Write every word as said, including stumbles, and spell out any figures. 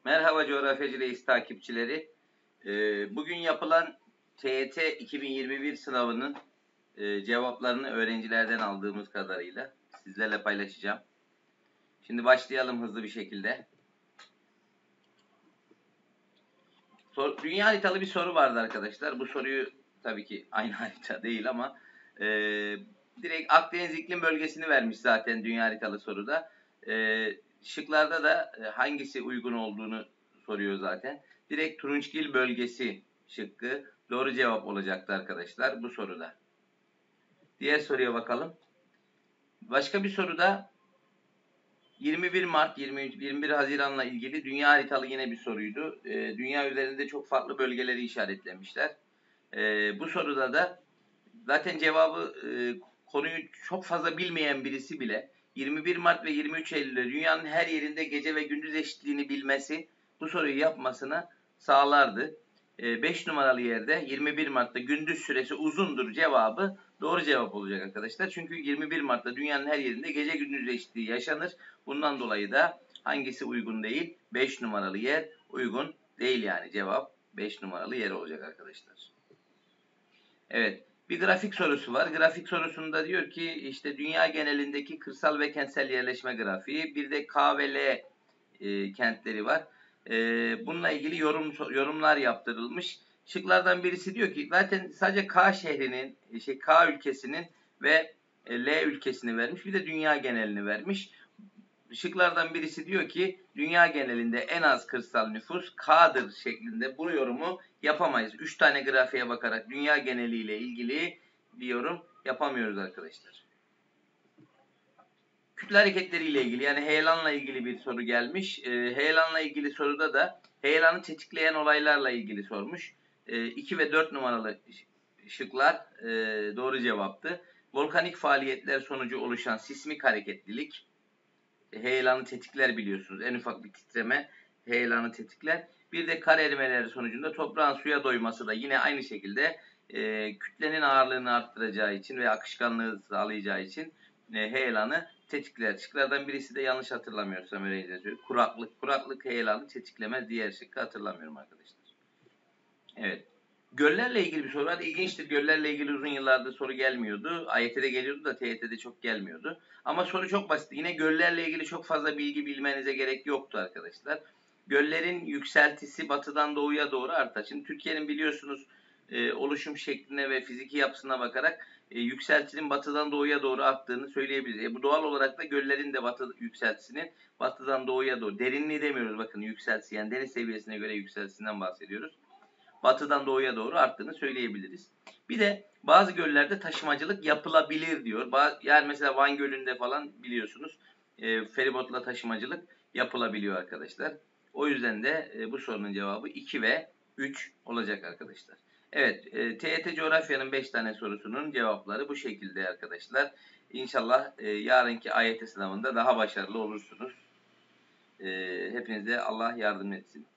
Merhaba Coğrafyacı Reis takipçileri. Ee, bugün yapılan T Y T iki bin yirmi bir sınavının e, cevaplarını öğrencilerden aldığımız kadarıyla sizlerle paylaşacağım. Şimdi başlayalım hızlı bir şekilde. Sor, dünya haritalı bir soru vardı arkadaşlar. Bu soruyu tabii ki aynı harita değil ama e, direkt Akdeniz iklim bölgesini vermiş zaten dünya haritalı soruda. E, şıklarda da hangisi uygun olduğunu soruyor zaten. Direkt Turunçgil bölgesi şıkkı doğru cevap olacaktı arkadaşlar bu soruda. Diğer soruya bakalım. Başka bir soruda yirmi bir Mart yirmi bir Haziran'la ilgili dünya haritalı yine bir soruydu. E, dünya üzerinde çok farklı bölgeleri işaretlemişler. E, bu soruda da zaten cevabı e, konuyu çok fazla bilmeyen birisi bile yirmi bir Mart ve yirmi üç Eylül'de dünyanın her yerinde gece ve gündüz eşitliğini bilmesi bu soruyu yapmasına sağlardı. beş numaralı yerde yirmi bir Mart'ta gündüz süresi uzundur cevabı doğru cevap olacak arkadaşlar. Çünkü yirmi bir Mart'ta dünyanın her yerinde gece gündüz eşitliği yaşanır. Bundan dolayı da hangisi uygun değil? beş numaralı yer uygun değil yani cevap beş numaralı yer olacak arkadaşlar. Evet. Bir grafik sorusu var. Grafik sorusunda diyor ki işte dünya genelindeki kırsal ve kentsel yerleşme grafiği. Bir de K ve L e, kentleri var. E, bununla ilgili yorum yorumlar yaptırılmış. Şıklardan birisi diyor ki zaten sadece K şehrinin, şey K ülkesinin ve L ülkesini vermiş. Bir de dünya genelini vermiş. Şıklardan birisi diyor ki dünya genelinde en az kırsal nüfus K'dır şeklinde bu yorumu yapamayız. Üç tane grafiğe bakarak dünya geneliyle ilgili bir yorum yapamıyoruz arkadaşlar. Kütle hareketleriyle ilgili yani heyelanla ilgili bir soru gelmiş. E, heyelanla ilgili soruda da heyelanı tetikleyen olaylarla ilgili sormuş. iki e, ve dört numaralı şıklar e, doğru cevaptı. Volkanik faaliyetler sonucu oluşan sismik hareketlilik heyelanı tetikler biliyorsunuz. En ufak bir titreme heyelanı tetikler. Bir de kar erimeleri sonucunda toprağın suya doyması da yine aynı şekilde e, kütlenin ağırlığını arttıracağı için ve akışkanlığı sağlayacağı için e, heyelanı tetikler. Şıklardan birisi de yanlış hatırlamıyorsam öyleyse söyleyeyim. Kuraklık. Kuraklık heyelanı tetiklemez. Diğer şıkkı hatırlamıyorum arkadaşlar. Evet. Göllerle ilgili bir soru var. İlginçtir. Göllerle ilgili uzun yıllardır soru gelmiyordu. A Y T'de geliyordu da T Y T'de çok gelmiyordu. Ama soru çok basit. Yine göllerle ilgili çok fazla bilgi bilmenize gerek yoktu arkadaşlar. Göllerin yükseltisi batıdan doğuya doğru artar. Şimdi Türkiye'nin biliyorsunuz e, oluşum şekline ve fiziki yapısına bakarak e, yükseltinin batıdan doğuya doğru arttığını söyleyebiliriz. E, bu doğal olarak da göllerin de batı yükseltisinin batıdan doğuya doğru. Derinliği demiyoruz bakın yükseltisi yani deniz seviyesine göre yükseltisinden bahsediyoruz. Batıdan doğuya doğru arttığını söyleyebiliriz. Bir de bazı göllerde taşımacılık yapılabilir diyor. Yani mesela Van Gölü'nde falan biliyorsunuz e, feribotla taşımacılık yapılabiliyor arkadaşlar. O yüzden de e, bu sorunun cevabı iki ve üç olacak arkadaşlar. Evet, e, T Y T coğrafyanın beş tane sorusunun cevapları bu şekilde arkadaşlar. İnşallah e, yarınki A Y T sınavında daha başarılı olursunuz. E, hepinize Allah yardım etsin.